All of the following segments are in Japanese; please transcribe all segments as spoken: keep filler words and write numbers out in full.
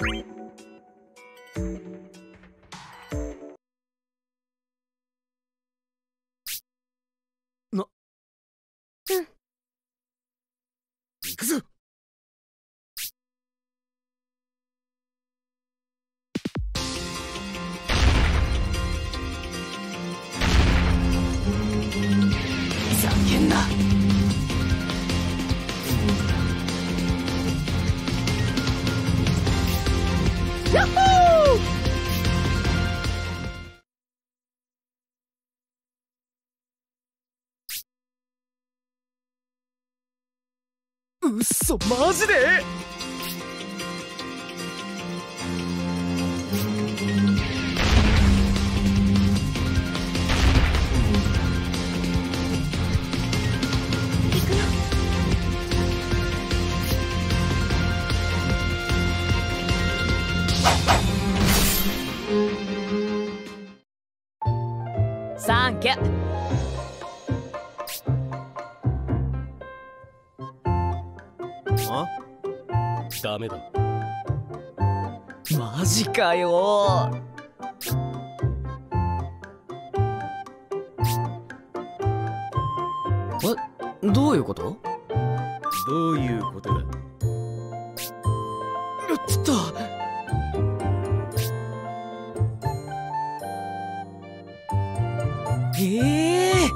な、 うん。 行くぞ。 ざけんな。 ヤッホー。うっそ、マジで？ サンキュー。 あ？ ダメだ。 マジかよ。え、どういうこと？ どういうことだ？ ちょっと。 ええー、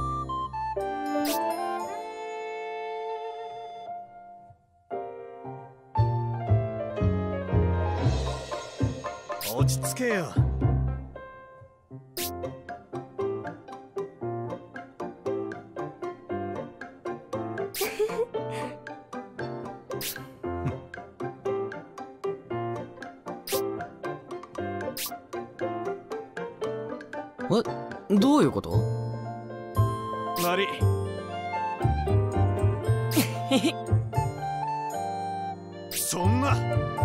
落ち着けよ。 え、どういうこと？ 悪い。そんな。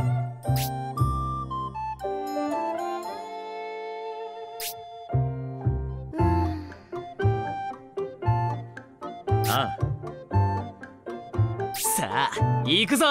ああ。 さあ、行くぞ。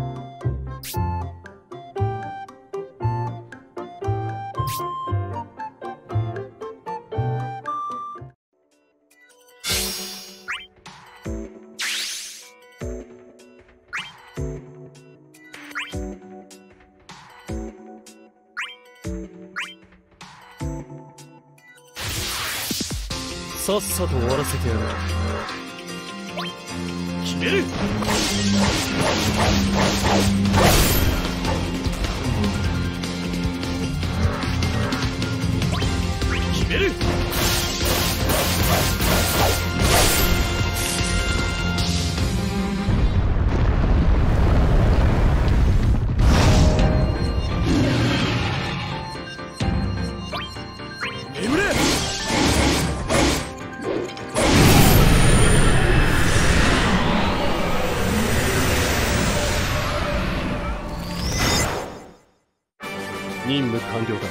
さっさと終わらせてやる。 決める。決める。眠れ。 任務完了だ。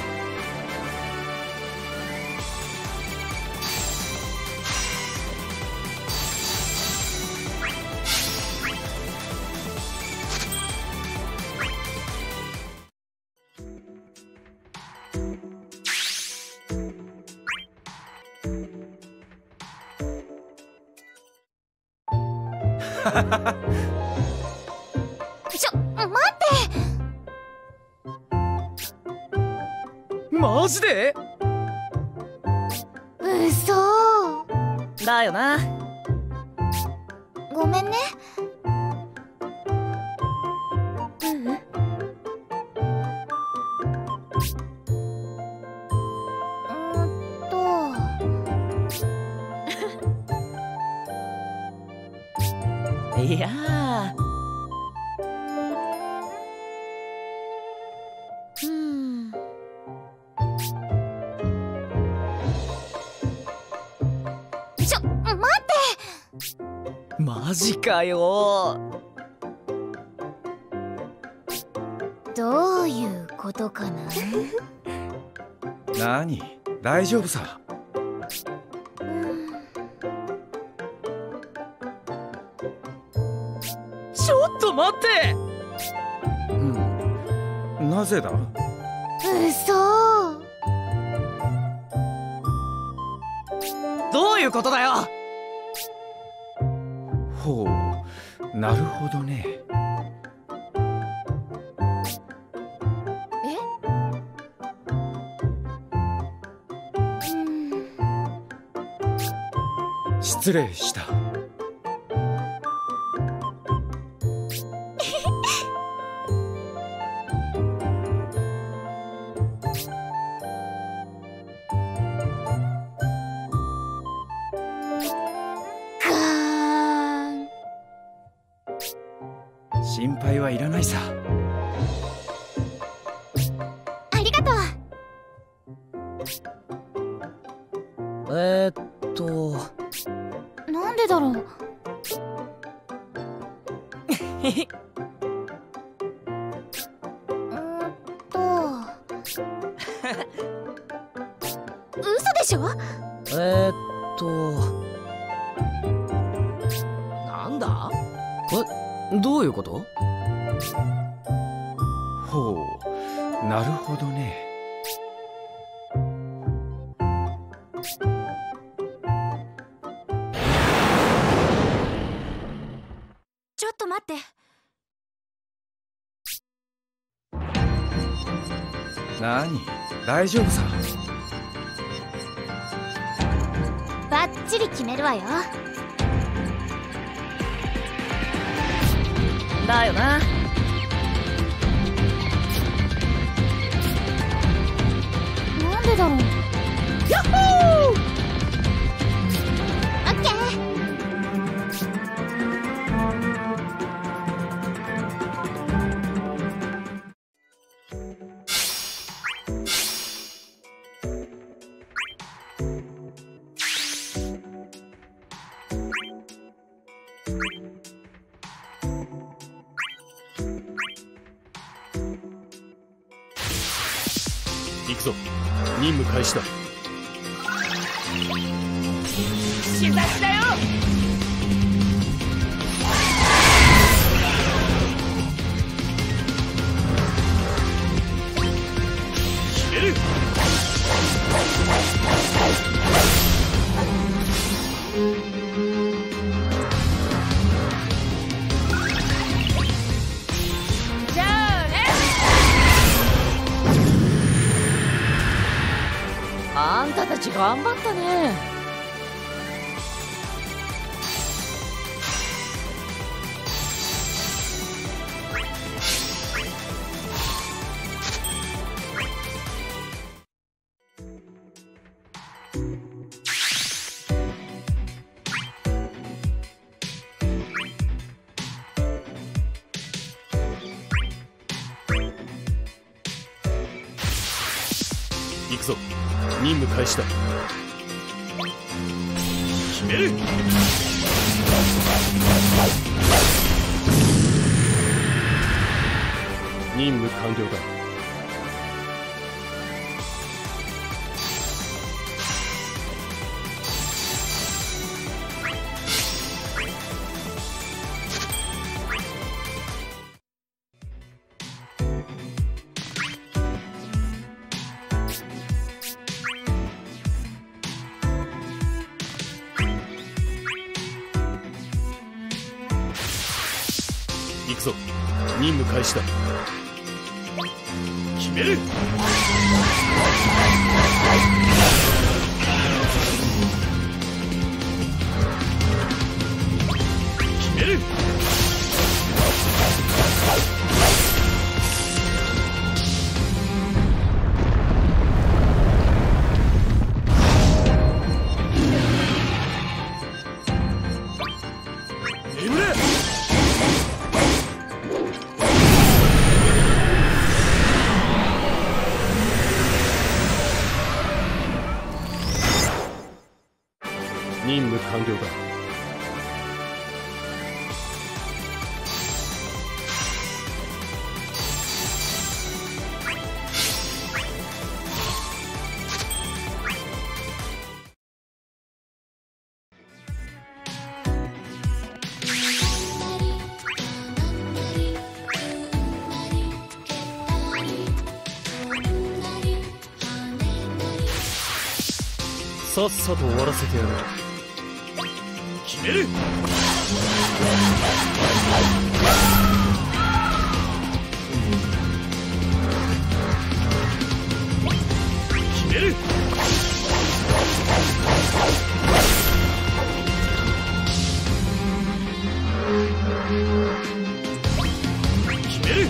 ちょ、待って。 マジで？ うそだよな。 ごめんね。ううん。うーんといやー、 うん。ちょ、待って。 マジかよ。 どういうことかな。 何？大丈夫さ。 ちょっと待って。 うん。何？ なぜだ？ うそ。 どういうことだよ。 ほう、なるほどね。 え？うん。 失礼した。心配はいらないさ。 ありがとう。 えー、っとなんでだろう。うーんと嘘でしょ。 えー、っとなんだ？え、どういうこと？ ほう、なるほどね。 ちょっと待って。 なに、大丈夫さ。 バッチリ決めるわよ。 だよな。 なんでだろう。ヤッホー。オッケー。 行くぞ。任務開始だ。 しざしだよ。 決める。 じゃあね。あんたたち頑張ったね。 行くぞ。任務開始だ。 決める。 任務完了だ。行くぞ。任務開始だ。 決める。決める。眠れ。 任務完了だ。 さっさと終わらせてやる。 決める。決める。決める。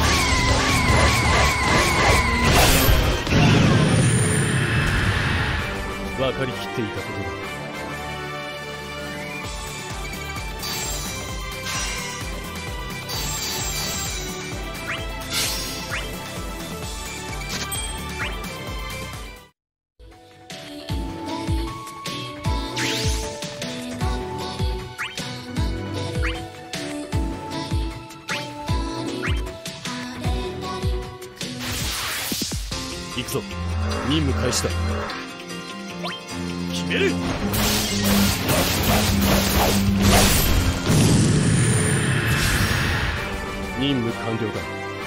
分かりきっていたことだ。行くぞ。任務開始だ。 決める。 任務完了だ。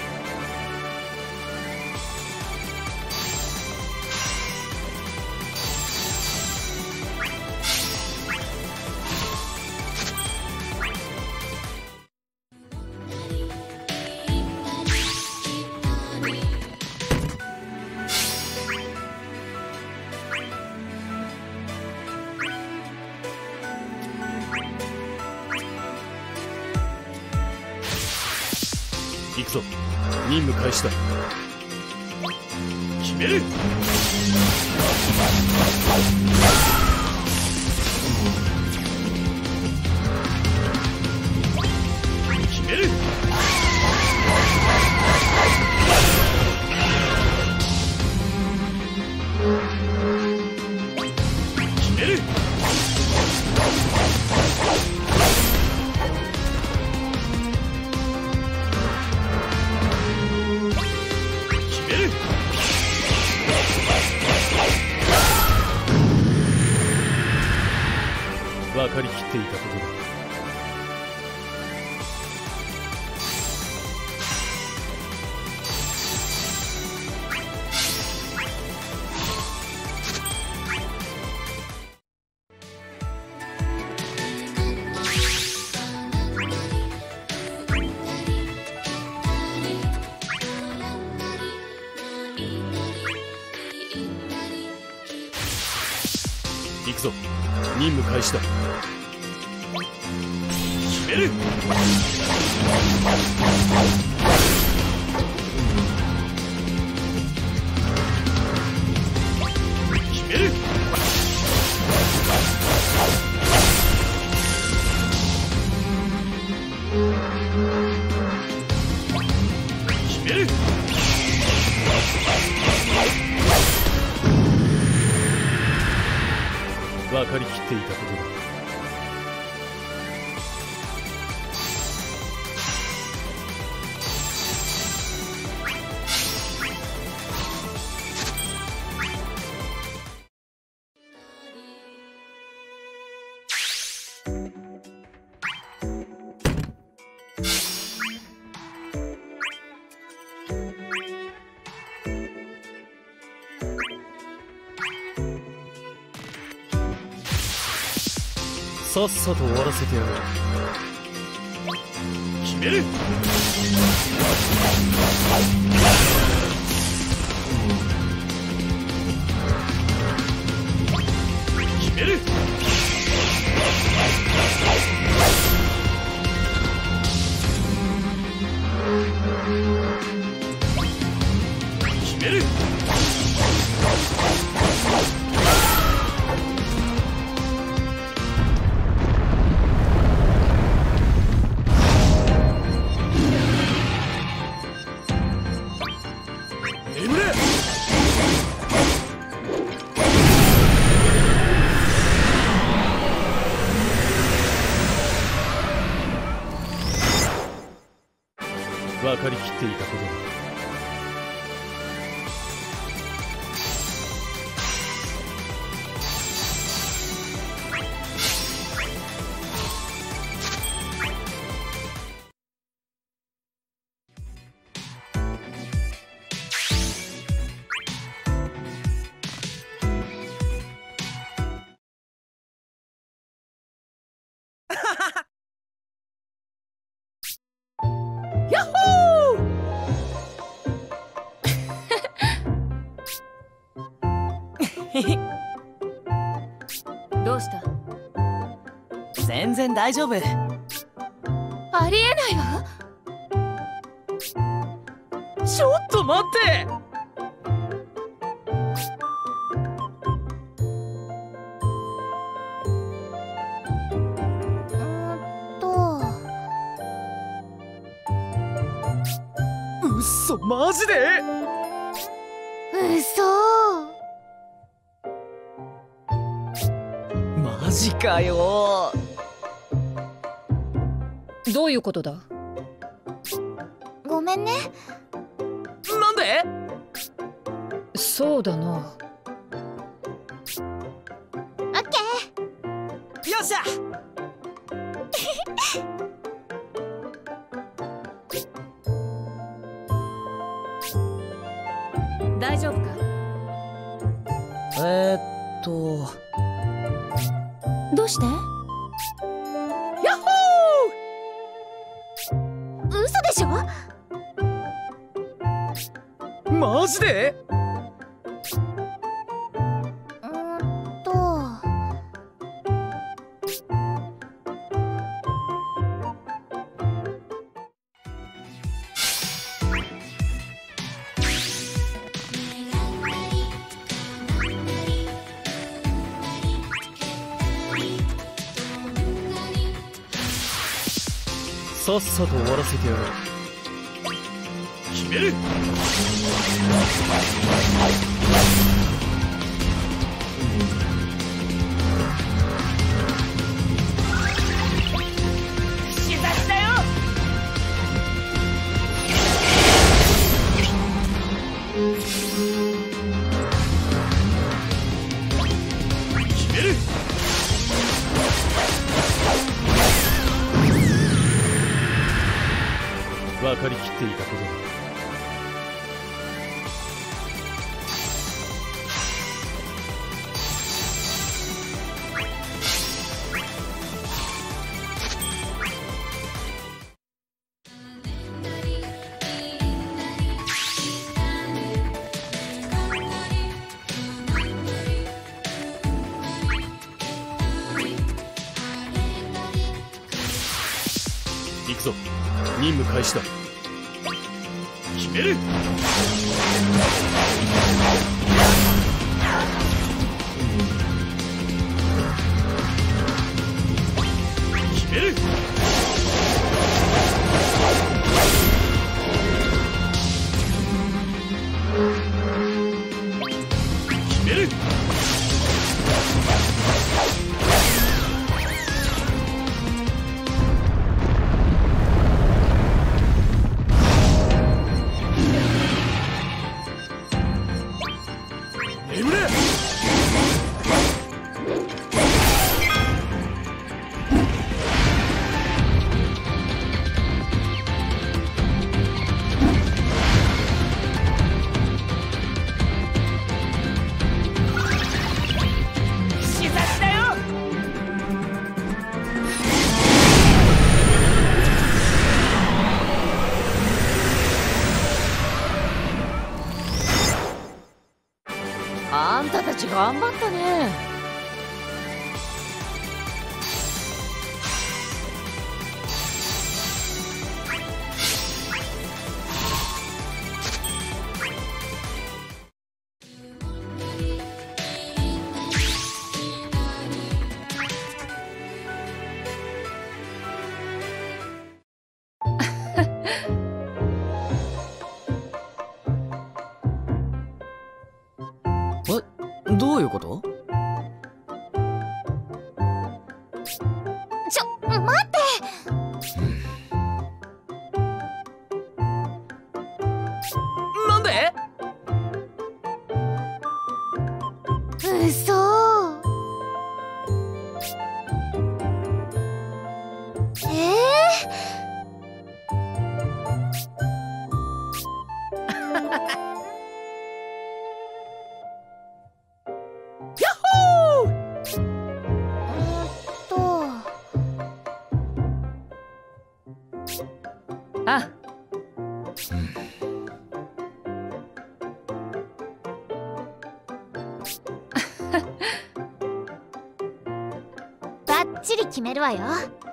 行くぞ。任務開始だ。 決める。決める。決める。 分かりきっていたことだ。行くぞ。任務開始だ。 決める。決める。決める。 分かりきっていたことだ。さっさと終わらせてやる。 決める。決める。決める。眠れ。 分かりきっていたことだ。 ヤッホーどうした？ 全然大丈夫。 ありえないわ。 ちょっと待って。 うーんとうっそ、マジで？ 嘘。 マジかよ。 どういうことだ？ ごめんね。 なんで？ そうだな。 オッケよっしゃ。 大丈夫か？ えー、っとー。どうして？ ヤッホ嘘でしょ？ ー。マジで？ うーんとさっさと終わらせてやろう。 決める。決める。 分かりきっていたことだ。行くぞ。任務開始だ。 決める。決める。決める。眠れ。 あんたたち頑張ったね。え、どういうこと？ ちょ待って。 なんで？ 嘘。えーヤッホー。 うーんとバッチリ決めるわよ。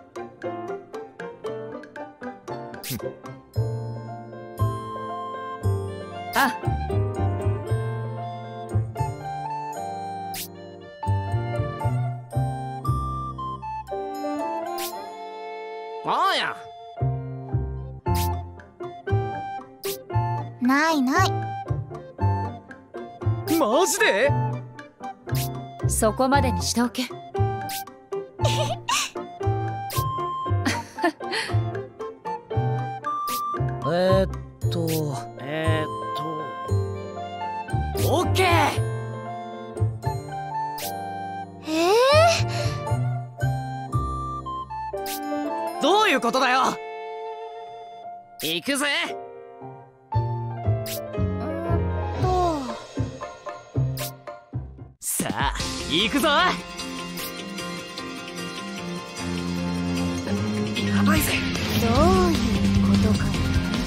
あ、 ああや。 ないない。 マジで？ そこまでにしておけ。 えーっとえーっとオッケー。 えー、 どういうことだよ。行くぜ。 うんとさあ行くぞ。やばいぜ。 どういうことかな。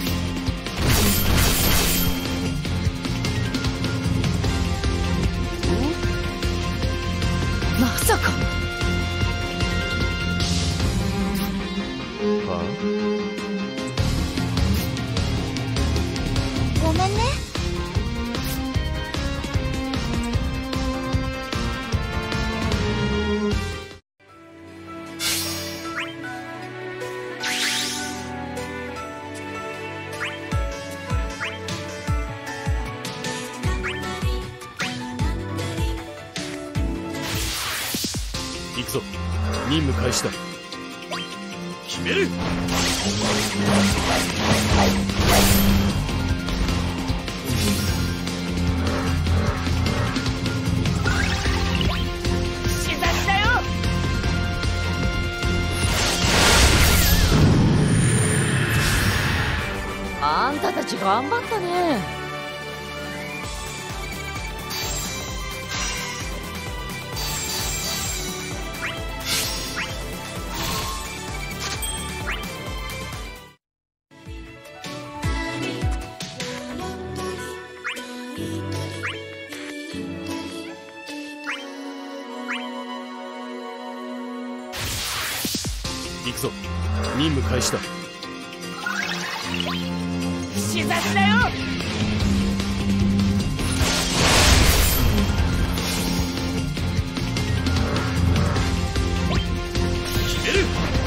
まさか。 はごめんね。 行くぞ。任務開始だ。 決める。 あんたたち頑張ったね。 行くぞ。任務開始だ。 視察だよ。 決める。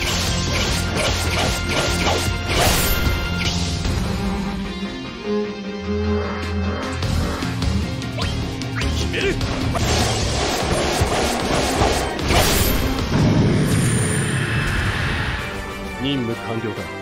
決める。 任務完了だ。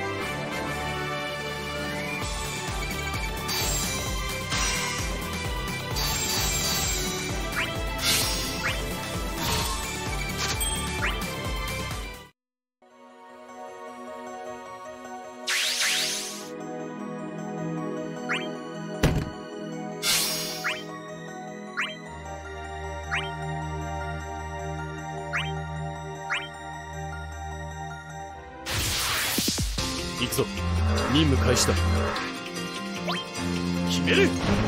行くぞ。任務開始だ。 決める。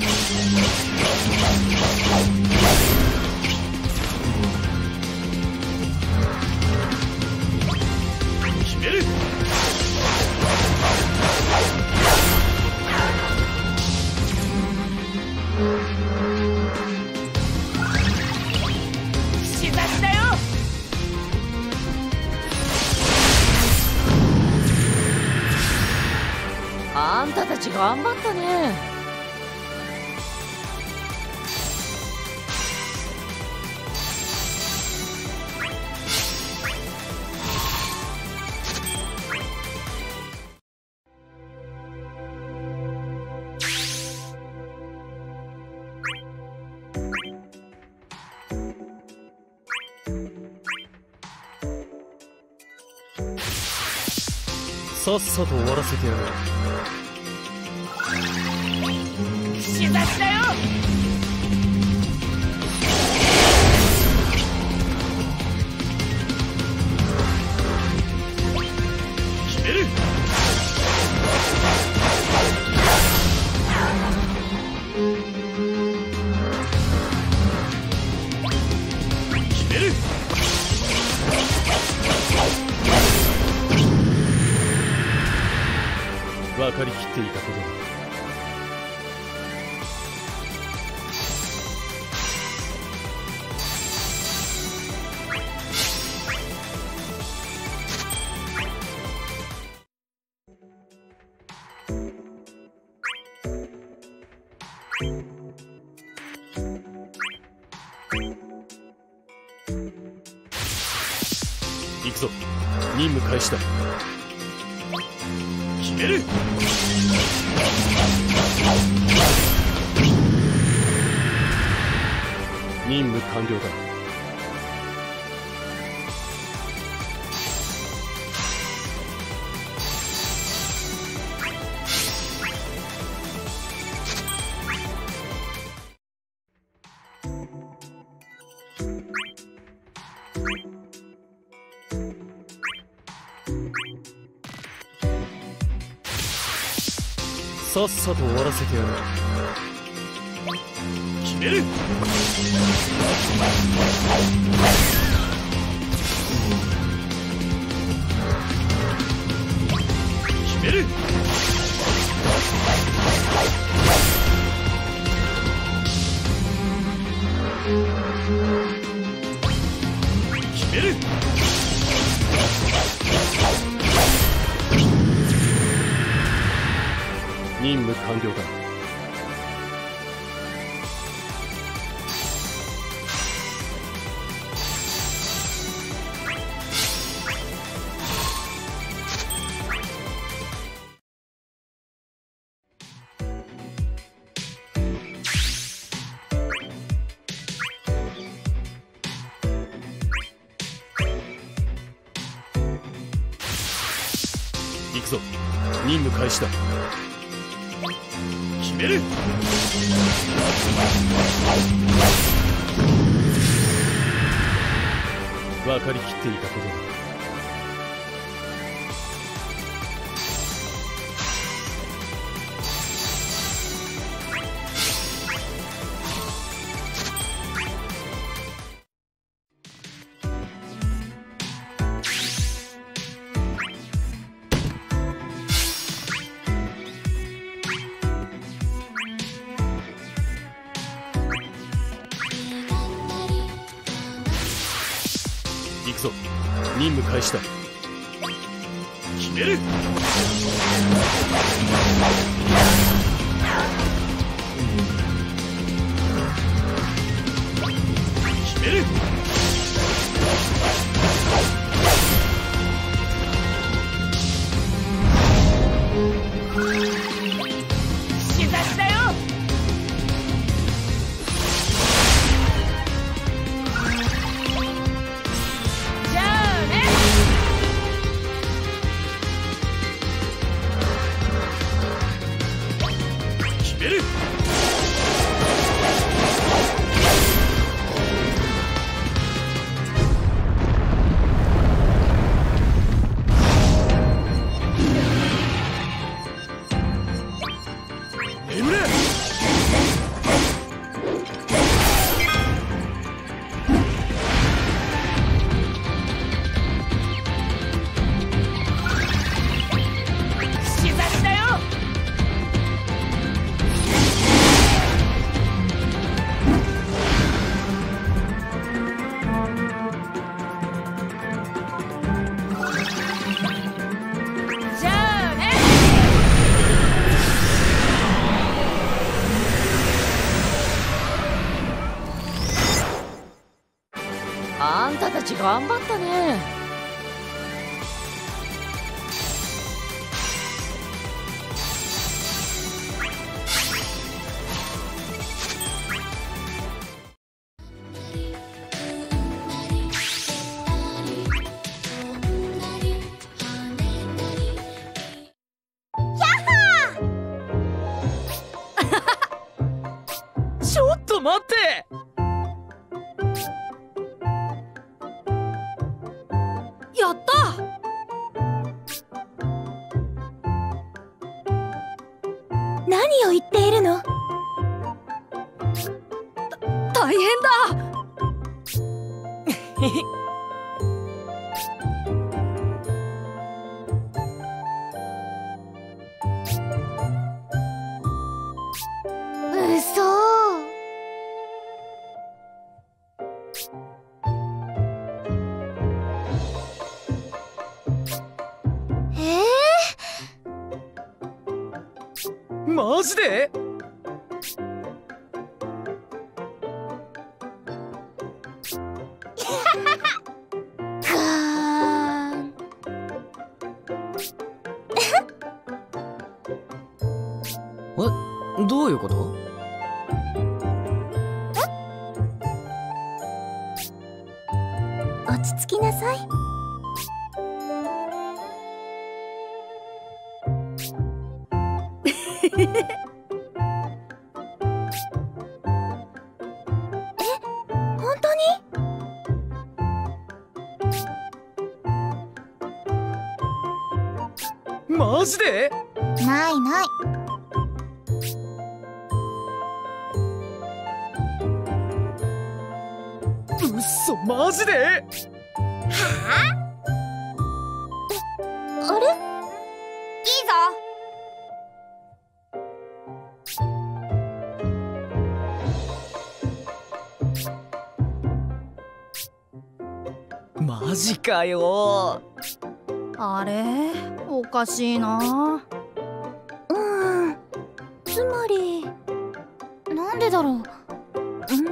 決める。 視察だよ。あんたたち頑張ったね。 さっさと終わらせてやる。 視察だよ。 決める。 行くぞ。任務開始だ。 決める。 任務完了だ。さっさと終わらせてやる。 決める。決める。決める。 任務完了だ。行くぞ。任務開始だ。 決める。 分かりきっていたことだ。行くぞ。任務開始だ。 決める。決める。 日差しだよ。 決める。眠れ。 日差しだよ。じゃあね。あんたたち頑張ったね。 ちょっと待って。 やった。何を言っているの。た大変だ。嘘。えー、 マジで？ どういうこと？ 落ち着きなさい。本当に？ マジで？ ないない。 うっそ、マジで？ あれ？いいぞ。 マジかよ。 あれ、おかしいな。うん、つまりなんでだろう。うんうん。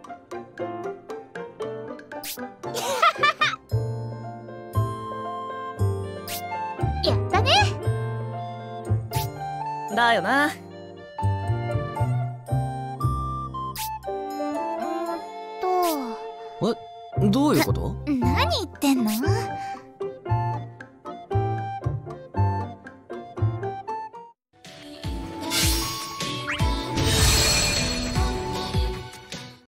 やったね。 だよな。 うーんとえ、どういうこと？ 何言ってんの？